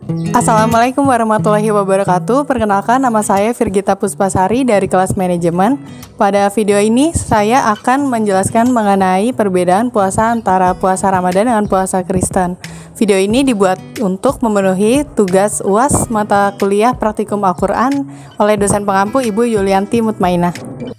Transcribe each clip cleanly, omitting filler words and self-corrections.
Assalamualaikum warahmatullahi wabarakatuh. Perkenalkan, nama saya Virgita Puspasari dari kelas manajemen. Pada video ini saya akan menjelaskan mengenai perbedaan puasa antara puasa Ramadan dengan puasa Kristen. Video ini dibuat untuk memenuhi tugas UAS mata kuliah Praktikum Al-Quran oleh dosen pengampu Ibu Yulianti Mutmainah.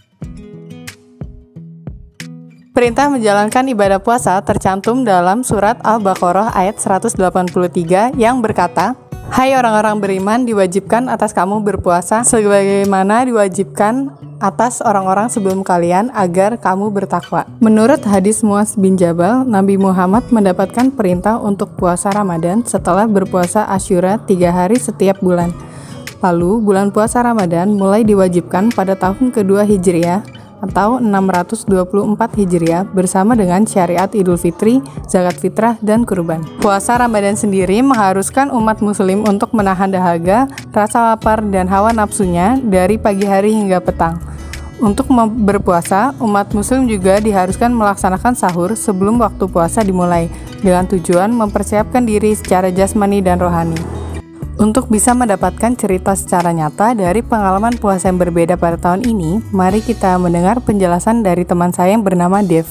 Perintah menjalankan ibadah puasa tercantum dalam surat Al-Baqarah ayat 183 yang berkata, "Hai orang-orang beriman, diwajibkan atas kamu berpuasa sebagaimana diwajibkan atas orang-orang sebelum kalian agar kamu bertakwa." Menurut hadis Muaz bin Jabal, Nabi Muhammad mendapatkan perintah untuk puasa Ramadan setelah berpuasa Asyura 3 hari setiap bulan. Lalu, bulan puasa Ramadan mulai diwajibkan pada tahun kedua Hijriah atau 624 Hijriah bersama dengan syariat Idul Fitri, zakat fitrah, dan kurban. Puasa Ramadan sendiri mengharuskan umat muslim untuk menahan dahaga, rasa lapar, dan hawa nafsunya dari pagi hari hingga petang. Untuk berpuasa, umat muslim juga diharuskan melaksanakan sahur sebelum waktu puasa dimulai, dengan tujuan mempersiapkan diri secara jasmani dan rohani. Untuk bisa mendapatkan cerita secara nyata dari pengalaman puasa yang berbeda pada tahun ini, mari kita mendengar penjelasan dari teman saya yang bernama Dev.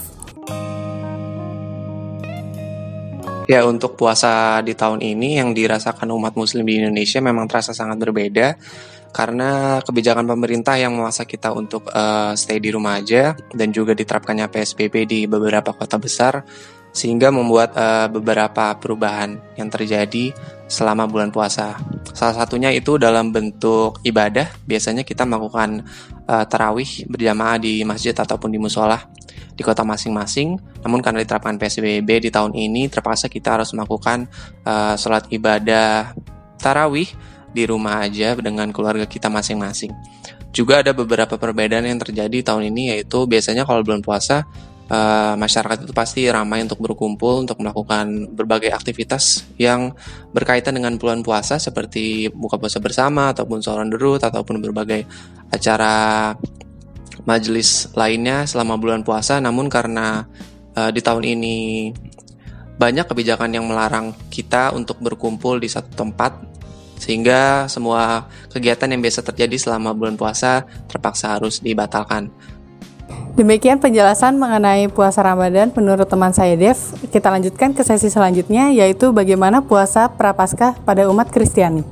Ya, untuk puasa di tahun ini yang dirasakan umat muslim di Indonesia memang terasa sangat berbeda karena kebijakan pemerintah yang memaksa kita untuk stay di rumah aja dan juga diterapkannya PSBB di beberapa kota besar sehingga membuat beberapa perubahan yang terjadi selama bulan puasa. Salah satunya itu dalam bentuk ibadah. Biasanya kita melakukan tarawih berjamaah di masjid ataupun di musola di kota masing-masing. Namun karena diterapkan PSBB di tahun ini, terpaksa kita harus melakukan sholat ibadah tarawih di rumah aja dengan keluarga kita masing-masing. Juga ada beberapa perbedaan yang terjadi tahun ini, yaitu biasanya kalau bulan puasa masyarakat itu pasti ramai untuk berkumpul untuk melakukan berbagai aktivitas yang berkaitan dengan bulan puasa seperti buka puasa bersama ataupun sahur on the road ataupun berbagai acara majelis lainnya selama bulan puasa. Namun karena di tahun ini banyak kebijakan yang melarang kita untuk berkumpul di satu tempat, sehingga semua kegiatan yang biasa terjadi selama bulan puasa terpaksa harus dibatalkan. Demikian penjelasan mengenai puasa Ramadan menurut teman saya Dev. Kita lanjutkan ke sesi selanjutnya, yaitu bagaimana puasa Prapaskah pada umat Kristiani.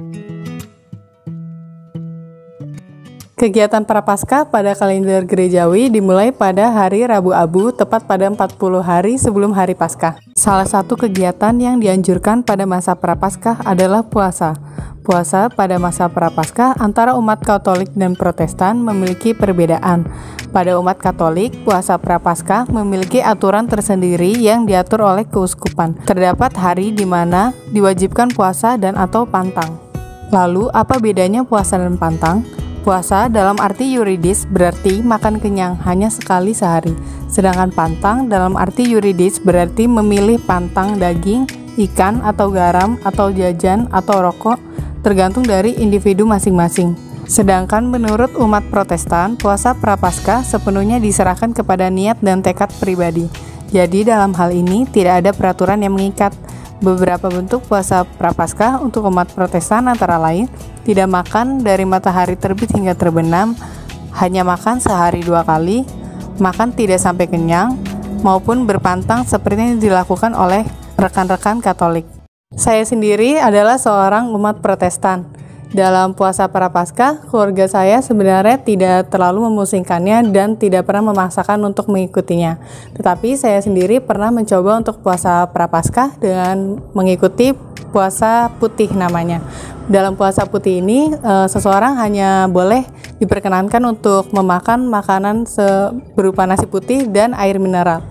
Kegiatan Prapaskah pada kalender gerejawi dimulai pada hari Rabu Abu, tepat pada 40 hari sebelum hari Paskah. Salah satu kegiatan yang dianjurkan pada masa Prapaskah adalah puasa. Puasa pada masa Prapaskah antara umat Katolik dan Protestan memiliki perbedaan. Pada umat Katolik, puasa Prapaskah memiliki aturan tersendiri yang diatur oleh keuskupan. Terdapat hari di mana diwajibkan puasa dan atau pantang. Lalu, apa bedanya puasa dan pantang? Puasa dalam arti yuridis berarti makan kenyang hanya sekali sehari. Sedangkan pantang dalam arti yuridis berarti memilih pantang daging, ikan, atau garam, atau jajan, atau rokok, tergantung dari individu masing-masing. Sedangkan menurut umat Protestan, puasa Prapaskah sepenuhnya diserahkan kepada niat dan tekad pribadi. Jadi dalam hal ini tidak ada peraturan yang mengikat. Beberapa bentuk puasa Prapaskah untuk umat Protestan antara lain tidak makan dari matahari terbit hingga terbenam, hanya makan sehari 2 kali, makan tidak sampai kenyang, maupun berpantang seperti yang dilakukan oleh rekan-rekan Katolik. Saya sendiri adalah seorang umat Protestan. Dalam puasa Prapaskah, keluarga saya sebenarnya tidak terlalu memusingkannya dan tidak pernah memaksakan untuk mengikutinya. Tetapi saya sendiri pernah mencoba untuk puasa Prapaskah dengan mengikuti puasa putih namanya. Dalam puasa putih ini, seseorang hanya boleh diperkenankan untuk memakan makanan berupa nasi putih dan air mineral.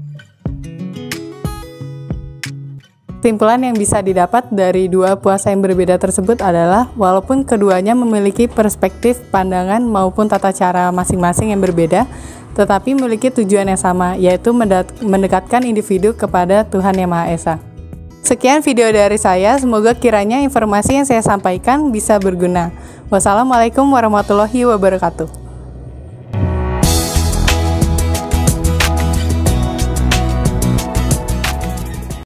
Kesimpulan yang bisa didapat dari dua puasa yang berbeda tersebut adalah walaupun keduanya memiliki perspektif pandangan maupun tata cara masing-masing yang berbeda, tetapi memiliki tujuan yang sama, yaitu mendekatkan individu kepada Tuhan Yang Maha Esa. Sekian video dari saya, semoga kiranya informasi yang saya sampaikan bisa berguna. Wassalamualaikum warahmatullahi wabarakatuh.